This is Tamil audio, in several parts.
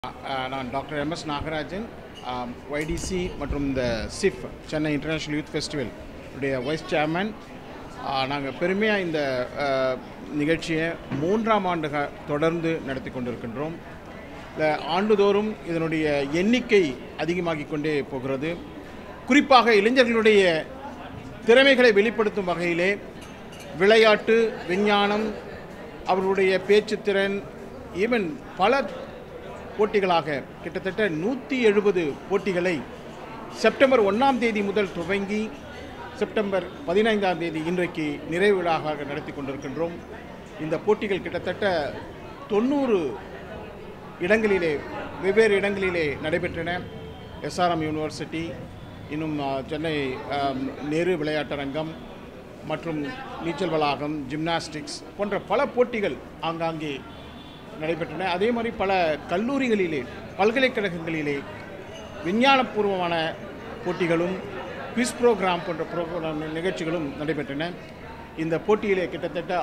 நான் டாக்டர் எம்எஸ் நாகராஜன் YDC மற்றும் இந்த CIFY Chennai international youth festival உடைய வைஸ் சேர்மன். நாங்கள் பெருமையாக இந்த நிகழ்ச்சியை 3ஆம் ஆண்டு தொடர்ந்து நடத்தி கொண்டிருக்கின்றோம். ஆண்டுதோறும் இதனுடைய எண்ணிக்கை அதிகமாகிக் கொண்டே போகிறது. குறிப்பாக இளைஞர்களுடைய திறமைகளை வெளிப்படுத்தும் வகையிலே விளையாட்டு, விஞ்ஞானம், அவர்களுடைய பேச்சுத்திறன், ஈவன் பல போட்டிகளாக கிட்டத்தட்ட 170 போட்டிகளை செப்டம்பர் 1ஆம் தேதி முதல் துவங்கி செப்டம்பர் 15ஆம் தேதி இன்றைக்கு நிறைவு விழாவாக நடத்தி கொண்டிருக்கின்றோம். இந்த போட்டிகள் கிட்டத்தட்ட 90 இடங்களிலே வெவ்வேறு இடங்களிலே நடைபெற்றன. SRM யூனிவர்சிட்டி, இன்னும் சென்னை நேரு விளையாட்டரங்கம் மற்றும் நீச்சல் வளாகம், ஜிம்னாஸ்டிக்ஸ் போன்ற பல போட்டிகள் ஆங்காங்கே நடைபெற்றன. அதே மாதிரி பல கல்லூரிகளிலே, பல்கலைக்கழகங்களிலே விஞ்ஞானபூர்வமான போட்டிகளும் குவிஸ் ப்ரோக்ராம் போன்ற நிகழ்ச்சிகளும் நடைபெற்றன. இந்த போட்டியிலே கிட்டத்தட்ட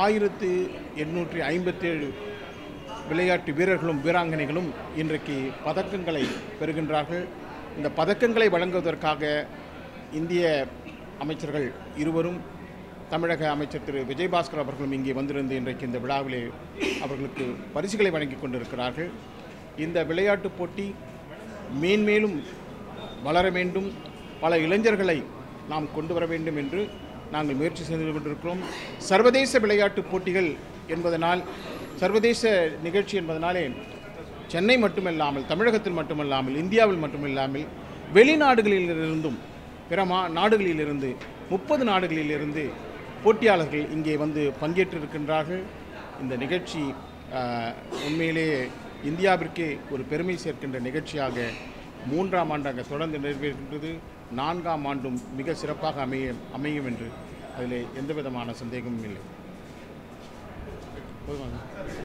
1857 விளையாட்டு வீரர்களும் வீராங்கனைகளும் இன்றைக்கு பதக்கங்களை பெறுகின்றார்கள். இந்த பதக்கங்களை வழங்குவதற்காக இந்திய அமைச்சர்கள் இருவரும், தமிழக அமைச்சர் திரு விஜயபாஸ்கர் அவர்களும் இங்கே வந்திருந்து இன்றைக்கு இந்த விழாவிலே அவர்களுக்கு பரிசுகளை வழங்கி கொண்டிருக்கிறார்கள். இந்த விளையாட்டுப் போட்டி மேன்மேலும் வளர வேண்டும், பல இளைஞர்களை நாம் கொண்டு வர வேண்டும் என்று நாங்கள் முயற்சி செய்து கொண்டிருக்கிறோம். சர்வதேச விளையாட்டுப் போட்டிகள் என்பதனால், சர்வதேச நிகழ்ச்சி என்பதனாலே சென்னை மட்டுமல்லாமல், தமிழகத்தில் மட்டுமல்லாமல், இந்தியாவில் மட்டுமில்லாமல் வெளிநாடுகளிலிருந்தும் பிற நாடுகளிலிருந்து 30 நாடுகளிலிருந்து போட்டியாளர்கள் இங்கே வந்து பங்கேற்றிருக்கின்றார்கள். இந்த நிகழ்ச்சி உண்மையிலேயே இந்தியாவிற்கே ஒரு பெருமை சேர்க்கின்ற நிகழ்ச்சியாக 3ஆம் ஆண்டாக தொடர்ந்து நிறைவேறுகின்றது. 4ஆம் ஆண்டும் மிக சிறப்பாக அமையும் என்று அதில் எந்த விதமான சந்தேகமும் இல்லை.